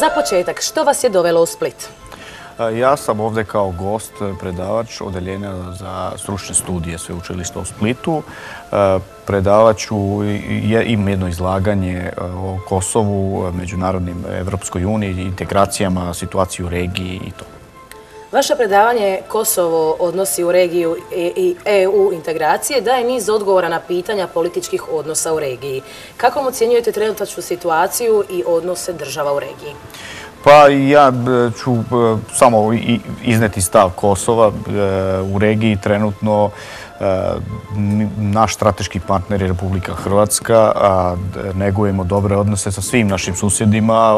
Za početak, što vas je dovelo u Split? Ja sam ovdje kao gost, predavač Odeljenja za stručne studije Sveučilišta u Splitu. Predavat ću, imam jedno izlaganje o Kosovu, međunarodnim Evropskoj uniji, integracijama, situaciji u regiji i to. Vaše predavanje Kosovo odnosi u regiju i EU integracije daje niz odgovora na pitanja političkih odnosa u regiji. Kako ocjenjujete trenutačnu situaciju i odnose država u regiji? Pa ja ću samo izneti stav Kosova. U regiji trenutno naš strateški partner je Republika Hrvatska, a negujemo dobre odnose sa svim našim susjedima.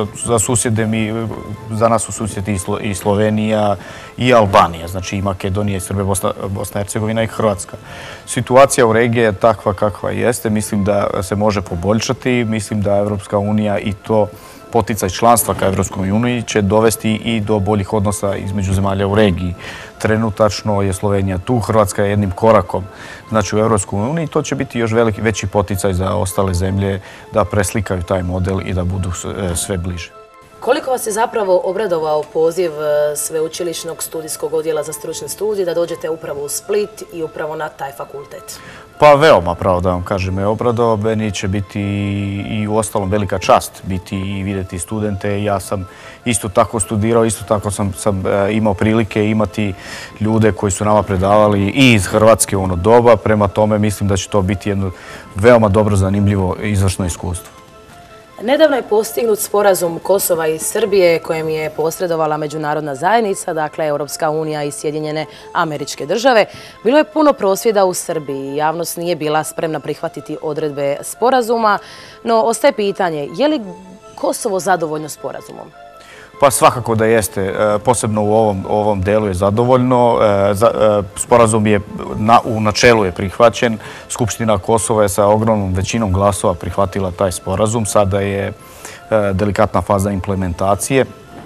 Za nas su susjedi i Slovenija i Albanija, znači i Makedonija, i Srbija, Bosna i Hercegovina i Hrvatska. Situacija u regiji je takva kakva jeste. Mislim da se može poboljšati. Mislim da Evropska unija i to poticaj članstva ka Evropskoj uniji će dovesti i do boljih odnosa između zemalja u regiji. Trenutačno je Slovenija tu, Hrvatska je jednim korakom znači u Evropskoj uniji. To će biti još veći poticaj za ostale zemlje da preslikaju taj model i da budu sve bliže. Koliko vas je zapravo obradovao poziv Sveučilišnog studijskog odjela za stručne studije da dođete upravo u Split i upravo na taj fakultet? Pa veoma, pravo da vam kažem, me obradovao. Meni će biti i u ostalom velika čast biti i vidjeti studente. Ja sam isto tako studirao, isto tako sam imao prilike imati ljude koji su nama predavali i iz Hrvatske u ono doba. Prema tome mislim da će to biti jedno veoma dobro, zanimljivo i izvrsno iskustvo. Nedavno je postignut sporazum Kosova i Srbije kojem je posredovala međunarodna zajednica, dakle Europska unija i Sjedinjene Američke Države. Bilo je puno prosvjeda u Srbiji. Javnost nije bila spremna prihvatiti odredbe sporazuma, no ostaje pitanje je li Kosovo zadovoljno sporazumom? Pa svakako da jeste, posebno u ovom delu je zadovoljno. Sporazum je u načelu je prihvaćen. Skupština Kosova je sa ogromnom većinom glasova prihvatila taj sporazum. Sada je delikatna faza implementacije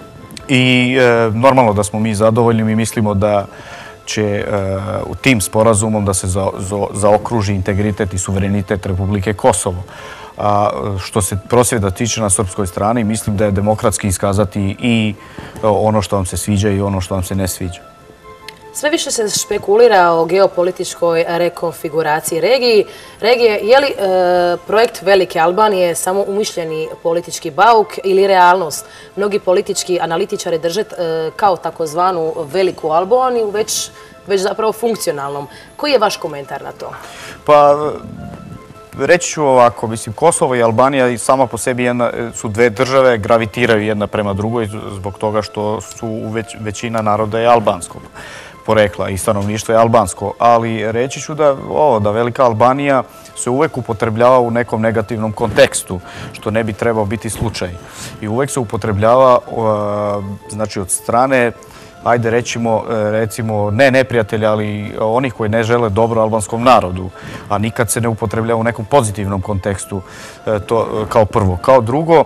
i normalno da smo mi zadovoljni. Mi mislimo da će u tim sporazumom da se zaokruži integritet i suverenitet Republike Kosovo. A što se prosvjeda tiče na srpskoj strani, mislim da je demokratski iskazati i ono što vam se sviđa i ono što vam se ne sviđa. Sve više se špekulira o geopolitičkoj rekonfiguraciji regije. Je li projekt Velike Albanije samo umišljeni politički bauk ili realnost? Mnogi politički analitičari drže kao takozvanu Veliku Albaniju već zapravo funkcionalnom. Koji je vaš komentar na to? Pa reći ću ovako, mislim, Kosovo i Albanija sama po sebi su dve države, gravitiraju jedna prema drugoj zbog toga što su većina naroda je albanskog porekla i stanovništvo je albansko. Ali reći ću da Velika Albanija se uvek upotrebljava u nekom negativnom kontekstu, što ne bi trebao biti slučaj. I uvek se upotrebljava znači od strane, ajde recimo, ne neprijatelja, ali onih koji ne žele dobro albanskom narodu, a nikad se ne upotrebljava u nekom pozitivnom kontekstu, to kao prvo. Kao drugo,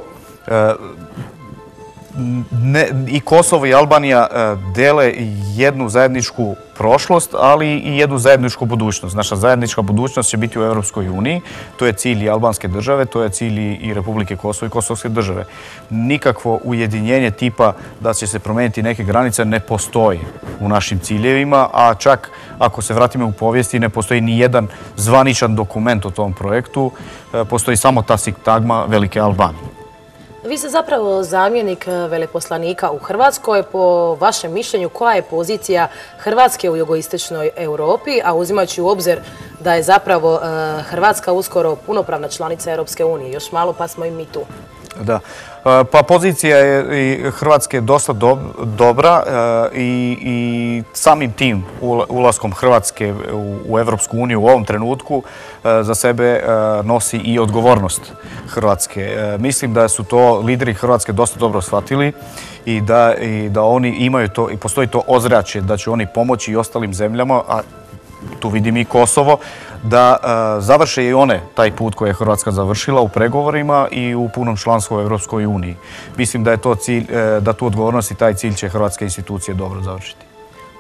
i Kosovo i Albanija dele jednu zajedničku prošlost, ali i jednu zajedničku budućnost. Naša zajednička budućnost će biti u Evropskoj uniji. To je cilj i albanske države, to je cilj i Republike Kosovo i kosovske države. Nikakvo ujedinjenje tipa da će se promijeniti neke granice ne postoji u našim ciljevima, a čak ako se vratimo u povijesti ne postoji ni jedan zvaničan dokument o tom projektu. Postoji samo ta sintagma Velike Albanije. Vi ste zapravo zamjenik veleposlanika u Hrvatskoj. Po vašem mišljenju, koja je pozicija Hrvatske u jugoistočnoj Europi, a uzimajući u obzir da je zapravo Hrvatska uskoro punopravna članica Europske unije? Još malo pa smo i mi tu. Da. Pa pozicija je Hrvatske dosta dobra i samim tim ulaskom Hrvatske u Evropsku uniju u ovom trenutku za sebe nosi i odgovornost Hrvatske. Mislim da su to lideri Hrvatske dosta dobro shvatili i da oni imaju to i postoji to ozračje da će oni pomoći i ostalim zemljama, a tu vidim i Kosovo, da završe i one taj put koji je Hrvatska završila u pregovorima i u punom članstvu u Evropskoj uniji. Mislim da je to cilj, da tu odgovornost i taj cilj će hrvatske institucije dobro završiti.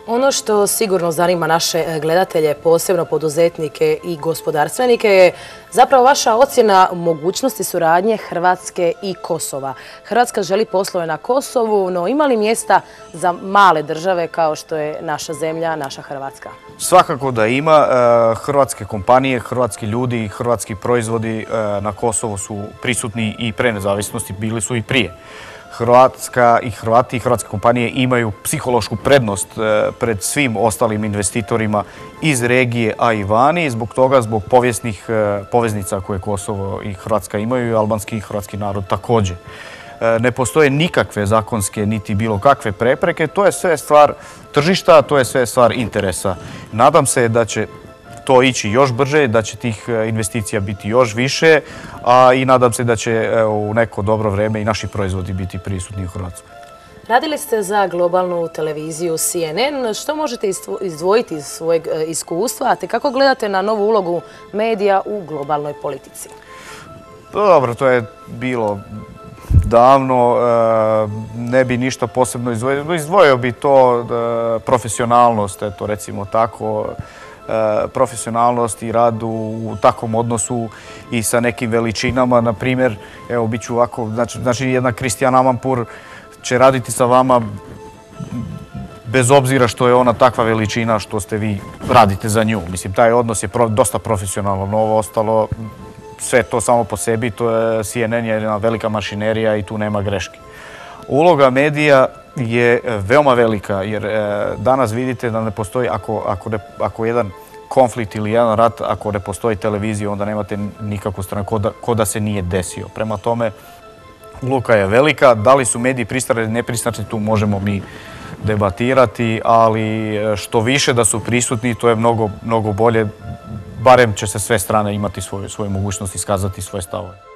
Ono što sigurno zanima naše gledatelje, posebno poduzetnike i gospodarstvenike, je zapravo vaša ocjena mogućnosti suradnje Hrvatske i Kosova. Hrvatska želi poslove na Kosovu, no ima li mjesta za male države kao što je naša zemlja, naša Hrvatska? Svakako da ima. Hrvatske kompanije, hrvatski ljudi, hrvatski proizvodi na Kosovu su prisutni i pre nezavisnosti, bili su i prije. Hrvatska i Hrvati i hrvatske kompanije imaju psihološku prednost pred svim ostalim investitorima iz regije, a i vani. Zbog toga, zbog povijesnih poveznica koje Kosovo i Hrvatska imaju i albanski i hrvatski narod također. Ne postoje nikakve zakonske niti bilo kakve prepreke. To je sve stvar tržišta, to je sve stvar interesa. Nadam se da će to ići još brže, da će tih investicija biti još više, a i nadam se da će u neko dobro vrijeme i naši proizvodi biti prisutni u Hrvatskoj. Radili ste za globalnu televiziju CNN. Što možete izdvojiti iz svojeg iskustva, te kako gledate na novu ulogu medija u globalnoj politici? Dobro, to je bilo davno, ne bi ništa posebno izdvojio. Izdvojio bi to profesionalnost, eto recimo tako, profesionalnost i rad u takvom odnosu i sa nekim veličinama. Na primjer, evo, bit ću ovako, znači jedna Kristijan Amanpour će raditi sa vama bez obzira što je ona takva veličina što ste vi radite za nju. Mislim, taj odnos je dosta profesionalno, ovo ostalo, sve to samo po sebi, to je CNN je jedna velika mašinerija i tu nema greške. Uloga medija je veoma velika jer danas vidite da ne postoji, ako jedan konflikt ili jedan rat, ako ne postoji televizija, onda nemate nikakvu stranu, ko da se nije desio. Prema tome, uloga je velika. Da li su mediji pristrani ili nepristrani, tu možemo mi debatirati, ali što više da su prisutni, to je mnogo bolje. Barem će se sve strane imati svoju mogućnost iskazati svoje stavove.